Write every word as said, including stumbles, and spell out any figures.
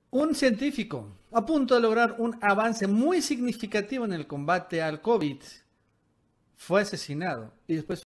Un científico a punto de lograr un avance muy significativo en el combate al COVID fue asesinado y después